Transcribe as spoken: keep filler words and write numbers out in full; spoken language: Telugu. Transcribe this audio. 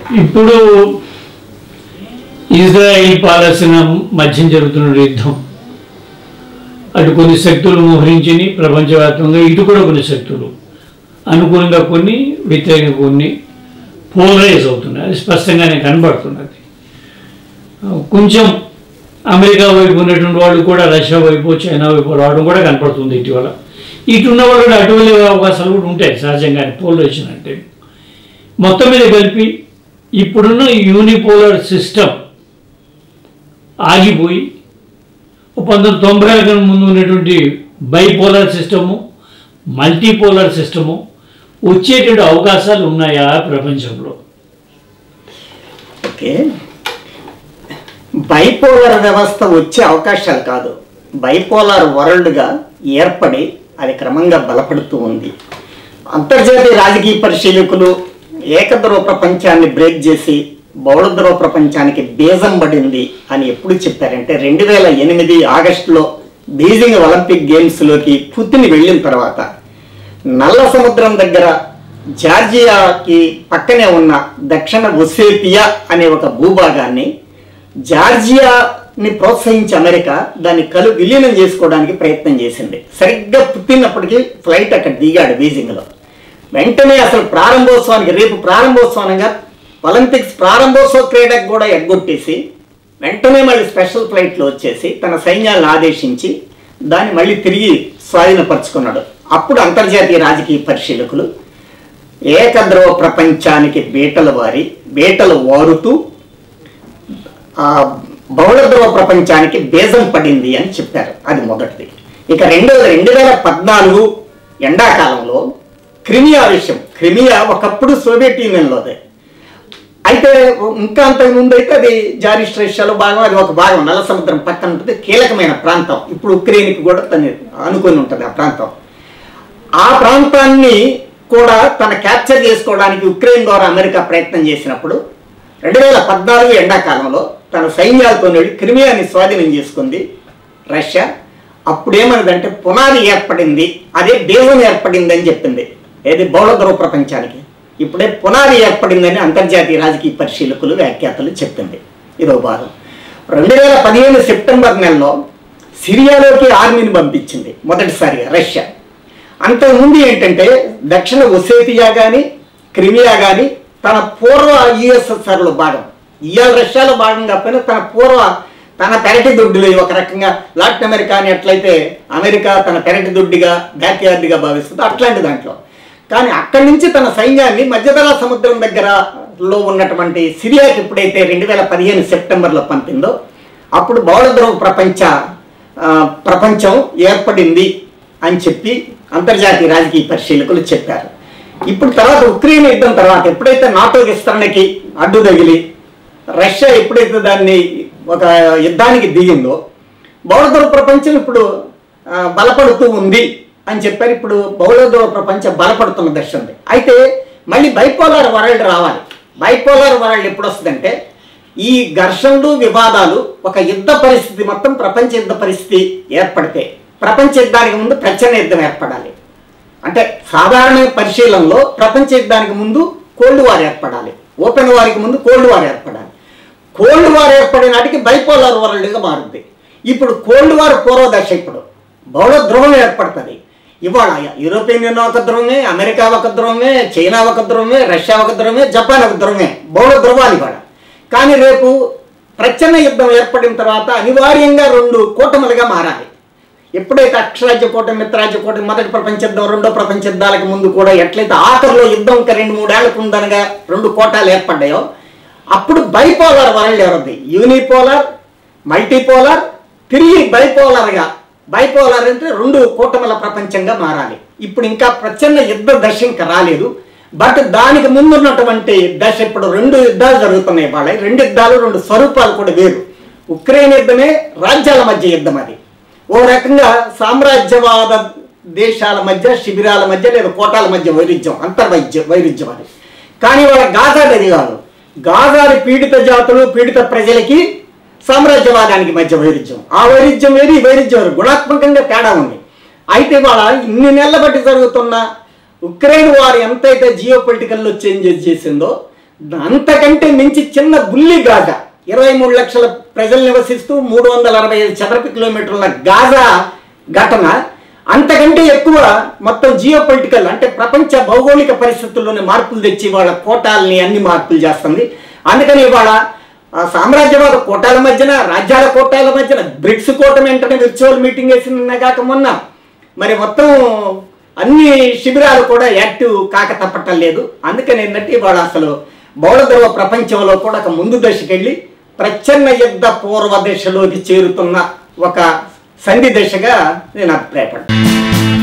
ఇప్పుడు ఇజ్రాయిల్ పాలస్తీనా మధ్య జరుగుతున్న యుద్ధం అటు కొన్ని శక్తులు మోహరించిని ప్రపంచవ్యాప్తంగా, ఇటు కూడా కొన్ని శక్తులు అనుకూలంగా కొన్ని, వ్యతిరేకంగా కొన్ని పోలరైజ్ అవుతున్నాయి. అది స్పష్టంగానే కనబడుతున్నది. కొంచెం అమెరికా వైపు ఉన్నటువంటి వాళ్ళు కూడా రష్యా వైపు, చైనా వైపు రావడం కూడా కనపడుతుంది ఇటీవల. ఇటున్న వాళ్ళు కూడా అటు వెళ్ళే అవకాశాలు కూడా ఉంటాయి సహజంగానే, పోలరైజేషన్ అంటే. మొత్తం మీద కలిపి ఇప్పుడున్న యూనిపోలర్ సిస్టమ్ ఆగిపోయి పంతొమ్మిది తొంభైల ముందు ఉన్నటువంటి బైపోలర్ సిస్టము, మల్టీపోలర్ సిస్టము వచ్చేటువంటి అవకాశాలు ఉన్నాయా ప్రపంచంలో? ఓకే, బైపోలర్ వ్యవస్థ వచ్చే అవకాశాలు కాదు, బైపోలర్ వరల్డ్గా ఏర్పడి అది క్రమంగా బలపడుతూ ఉంది. అంతర్జాతీయ రాజకీయ పరిశీలకులు ఏకధ్రువ ప్రపంచాన్ని బ్రేక్ చేసి బహుళధ్రువ ప్రపంచానికి బీజం పడింది అని ఎప్పుడు చెప్పారంటే రెండు వేల ఎనిమిది ఆగస్టులో బీజింగ్ ఒలింపిక్ గేమ్స్లోకి పుతిన్ వెళ్ళిన తర్వాత నల్ల సముద్రం దగ్గర జార్జియాకి పక్కనే ఉన్న దక్షిణ ఒసేతియా అనే ఒక భూభాగాన్ని జార్జియాని ప్రోత్సహించి అమెరికా దాన్ని కలు విలీనం చేసుకోవడానికి ప్రయత్నం చేసింది. సరిగ్గా పుట్టినప్పటికీ ఫ్లైట్ అక్కడ దిగాడు బీజింగ్లో. వెంటనే అసలు ప్రారంభోత్సవానికి, రేపు ప్రారంభోత్సవంగా ఒలింపిక్స్ ప్రారంభోత్సవ క్రీడకు కూడా ఎగ్గొట్టేసి వెంటనే మళ్ళీ స్పెషల్ ఫ్లైట్లో వచ్చేసి తన సైన్యాలను ఆదేశించి దాన్ని మళ్ళీ తిరిగి స్వాధీనపరుచుకున్నాడు. అప్పుడు అంతర్జాతీయ రాజకీయ పరిశీలకులు ఏకధ్రువ ప్రపంచానికి బీటలు వారి బీటలు వారుతూ బహుళధ్రువ ప్రపంచానికి బీజం పడింది అని చెప్పారు. అది మొదటిది. ఇక రెండోది, రెండు వేల పద్నాలుగు ఎండాకాలంలో క్రిమియా విషయం. క్రిమియా ఒకప్పుడు సోవియట్ యూనియన్లోదే, అయితే ఇంకా అంతకు ముందు అయితే అది జారిస్ట్ రష్యాలో భాగం, అది ఒక భాగం నల్ల సముద్రం పక్కన ఉంటుంది, కీలకమైన ప్రాంతం. ఇప్పుడు ఉక్రెయిన్కి కూడా తను అనుకుని ఉంటుంది ఆ ప్రాంతం. ఆ ప్రాంతాన్ని కూడా తన క్యాప్చర్ చేసుకోవడానికి ఉక్రెయిన్ ద్వారా అమెరికా ప్రయత్నం చేసినప్పుడు రెండు వేల పద్నాలుగు ఎండాకాలంలో తన సైన్యాలతో వెళ్ళి క్రిమియాని స్వాధీనం చేసుకుంది రష్యా. అప్పుడేమన్నదంటే పునాది ఏర్పడింది, అదే బీజం ఏర్పడింది అని చెప్పింది. ఏది బహుళధ్రువ ప్రపంచానికి ఇప్పుడే పునాది ఏర్పడిందని అంతర్జాతీయ రాజకీయ పరిశీలకులు, వ్యాఖ్యాతలు చెప్పింది. ఇదో భాగం. రెండు వేల పదిహేను సెప్టెంబర్ నెలలో సిరియాలోకి ఆర్మీని పంపించింది మొదటిసారిగా రష్యా. అంతకుముందు ఏంటంటే దక్షిణ ఒసేతియా కానీ క్రిమియా కానీ తన పూర్వ యుఎస్ఎస్ఆర్లో భాగం, ఇవాళ రష్యాలో భాగం కాకపోయినా తన పూర్వ తన పెరటి దొడ్డులు, ఒక రకంగా లాటిన్ అమెరికా అని ఎట్లయితే అమెరికా తన పెరటి దొడ్డిగా బ్యాక్యార్డ్గా భావిస్తుందో అట్లాంటి దాంట్లో. కానీ అక్కడి నుంచి తన సైన్యాన్ని మధ్యధరా సముద్రం దగ్గరలో ఉన్నటువంటి సిరియాకి ఎప్పుడైతే రెండు వేల పదిహేను సెప్టెంబర్లో పంపిందో అప్పుడు బహుళధ్రువ ప్రపంచ ప్రపంచం ఏర్పడింది అని చెప్పి అంతర్జాతీయ రాజకీయ పరిశీలకులు చెప్పారు. ఇప్పుడు తర్వాత ఉక్రెయిన్ యుద్ధం తర్వాత ఎప్పుడైతే నాటో విస్తరణకి అడ్డు తగిలి రష్యా ఎప్పుడైతే దాన్ని ఒక యుద్ధానికి దిగిందో బహుళధ్రువ ప్రపంచం ఇప్పుడు బలపడుతూ ఉంది అని చెప్పారు. ఇప్పుడు బహుళధ్రువ ప్రపంచం బలపడుతున్న దశ ఉంది. అయితే మళ్ళీ బైపోలార్ వరల్డ్ రావాలి. బైపోలార్ వరల్డ్ ఎప్పుడు వస్తుందంటే ఈ ఘర్షణలు, వివాదాలు, ఒక యుద్ధ పరిస్థితి, మొత్తం ప్రపంచ యుద్ధ పరిస్థితి ఏర్పడితే ప్రపంచ యుద్ధానికి ముందు ప్రచన్న యుద్ధం ఏర్పడాలి. అంటే సాధారణ పరిశీలనలో ప్రపంచ యుద్ధానికి ముందు కోల్డ్ వార్ ఏర్పడాలి, ఓపెన్ వార్కి ముందు కోల్డ్ వార్ ఏర్పడాలి. కోల్డ్ వార్ ఏర్పడే నాటికి బైపోలార్ వరల్డ్గా మారుద్ది. ఇప్పుడు కోల్డ్ వార్ పూర్వ దశ, ఇప్పుడు బహుళ ధ్రువం ఏర్పడుతుంది. ఇవాళ యూరోపియన్ యూనియన్ ఒక ధ్రువమే, అమెరికా ఒక ధ్రువమే, చైనా ఒక ధ్రువమే, రష్యా ఒక ధ్రువమే, జపాన్ ఒక ధ్రువమే, బహుళ ధ్రువాలు ఇవాళ. కానీ రేపు ప్రచన్న యుద్ధం ఏర్పడిన తర్వాత అనివార్యంగా రెండు కూటములుగా మారాలి. ఎప్పుడైతే అక్షరాజ్య కూటమి, మిత్రాజ్య కూటమి, మొదటి ప్రపంచ యుద్ధం, రెండో ప్రపంచ యుద్ధాలకు ముందు కూడా ఎట్లయితే ఆఖరిలో యుద్ధం ఇంకా రెండు మూడేళ్లకు ఉందనగా రెండు కోటాలు ఏర్పడ్డాయో అప్పుడు బైపోలార్ వరల్డ్ ఎవరిది, యూనిపోలార్, మల్టీపోలార్, తిరిగి బైపోలార్గా, బైపోలార్ అంటే రెండు కూటముల ప్రపంచంగా మారాలి. ఇప్పుడు ఇంకా ప్రచన్న యుద్ధ దశ ఇంకా రాలేదు. బట్ దానికి ముందున్నటువంటి దశ ఇప్పుడు రెండు యుద్ధాలు జరుగుతున్నాయి. వాళ్ళ రెండు యుద్ధాలు, రెండు స్వరూపాలు కూడా వేరు. ఉక్రెయిన్ యుద్ధమే రాజ్యాల మధ్య యుద్ధం. అది ఓ రకంగా సామ్రాజ్యవాద దేశాల మధ్య, శిబిరాల మధ్య లేదా కోటాల మధ్య వైరుధ్యం, అంతర్వైద్య వైరుధ్యం అది. కానీ వాళ్ళ గాజాది అది కాదు. గాజాది పీడిత జాతులు, పీడిత ప్రజలకి సామ్రాజ్యవాదానికి మధ్య వైరుధ్యం. ఆ వైరుధ్యం వేరు, ఈ వైరుధ్యం వేరు, గుణాత్మకంగా తేడా ఉంది. అయితే వాళ్ళ ఇన్ని నెలల బట్టి జరుగుతున్న ఉక్రెయిన్ వారు ఎంతైతే జియో పొలిటికల్లో చేంజెస్ చేసిందో అంతకంటే మించి చిన్న బుల్లి గాజా, ఇరవై మూడు లక్షల ప్రజలు నివసిస్తూ మూడు వందల అరవై ఐదు చదరపు కిలోమీటర్ల గాజా ఘటన అంతకంటే ఎక్కువ మొత్తం జియో పొలిటికల్ అంటే ప్రపంచ భౌగోళిక పరిస్థితుల్లోని మార్పులు తెచ్చి వాళ్ళ కోటాలని అన్ని మార్పులు చేస్తుంది. అందుకని ఇవాళ సామ్రాజ్యవాద కోటాల మధ్యన, రాజ్యాల కోటాల మధ్యన బ్రిక్స్ కూటమి వెంటనే వర్చువల్ మీటింగ్ వేసిన కాక మొన్న మరి మొత్తం అన్ని శిబిరాలు కూడా యాక్టివ్ కాక తప్పటం లేదు. అందుకని ఏంటంటే ఇవాళ అసలు బౌళధ్రువ ప్రపంచంలో కూడా ఒక ముందు దశకెళ్ళి ప్రచ్ఛన్న యుద్ధ పూర్వ దశలోకి చేరుతున్న ఒక సంధి దశగా నేను అభిప్రాయపడ్డాను.